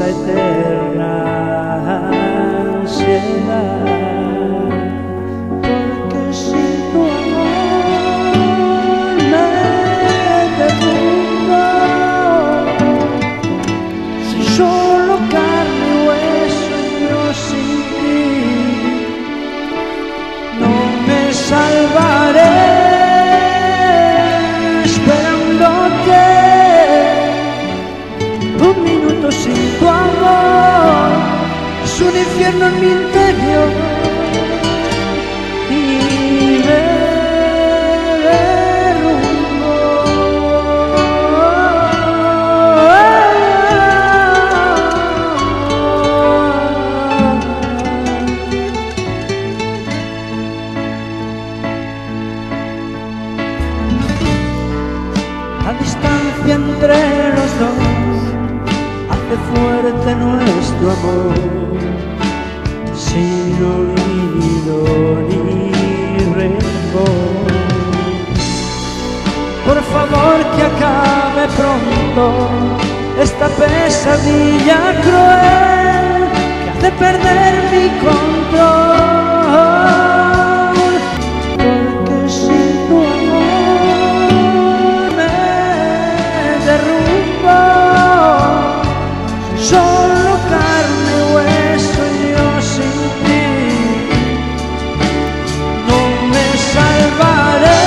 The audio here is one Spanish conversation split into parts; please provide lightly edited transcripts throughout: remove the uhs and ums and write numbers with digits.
esta eterna ansiedad, porque sin tu amor me derrumbo. Soy solo carne y hueso, yo sin ti no me salvaré. Esperándote, un minuto sin tu amor es un infierno en mi interior y me derrumbo. La distancia entre los dos hace fuerte nuestro amor, sin olvido ni rencor. Por favor que acabe pronto esta pesadilla cruel que hace perder mi control, porque sin tu amor me derrumbo. Solo carne y hueso, yo sin ti no me salvaré.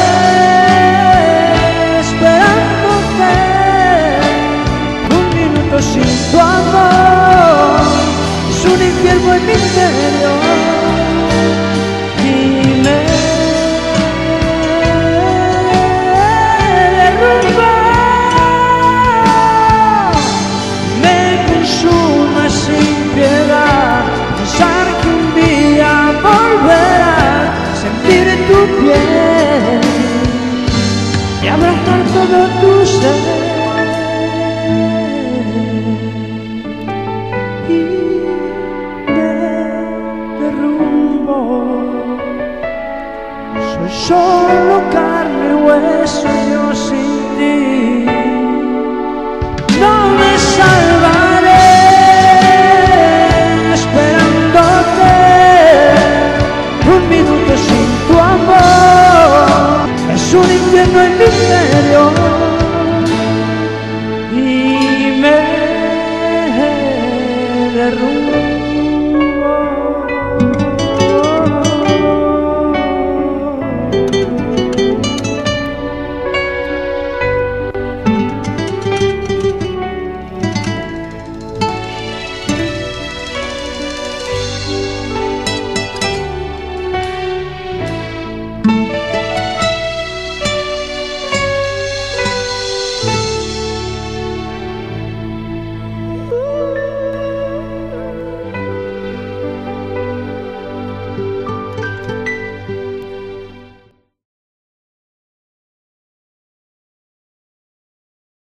Esperándote, un minuto sin tu amor es un infierno en mi interior y me derrumba. Sin piedad, pensar que un día volverás a sentir en tu piel y abrazar todo tu ser. Y me derrumbo. Soy solo carne y hueso, yo sin ti